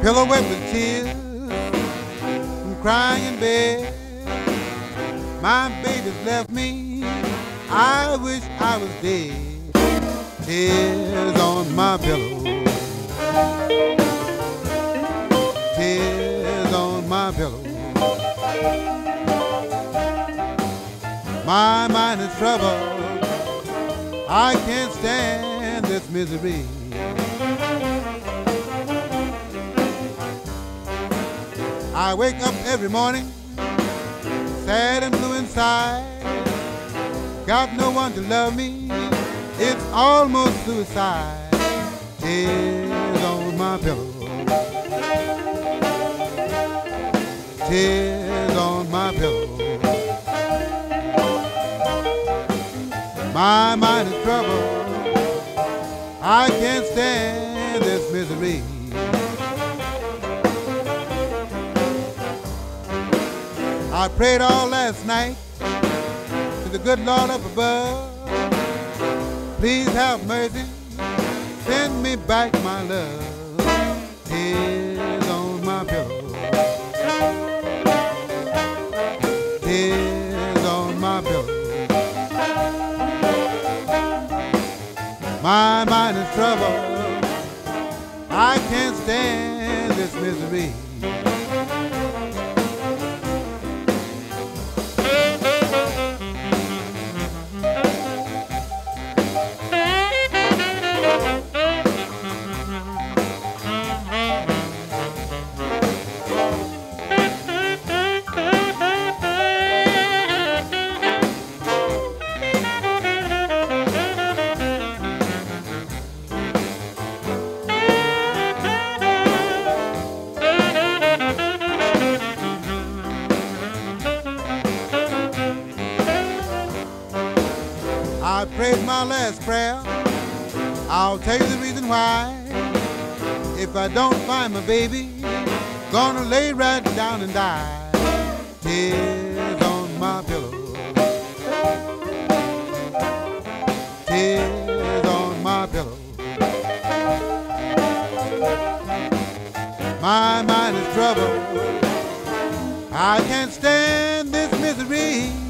Pillow wet with tears, I'm crying in bed. My baby's left me, I wish I was dead. Tears on my pillow, tears on my pillow. My mind is troubled, I can't stand this misery. I wake up every morning, sad and blue inside. Got no one to love me, it's almost suicide. Tears on my pillow, tears on my pillow. My mind is troubled, I can't stand this misery. I prayed all last night to the good Lord up above. Please have mercy, send me back my love. Tears on my pillow, tears on my pillow. My mind is troubled, I can't stand this misery. I prayed my last prayer, I'll tell you the reason why. If I don't find my baby, gonna lay right down and die. Tears on my pillow, tears on my pillow. My mind is troubled, I can't stand this misery.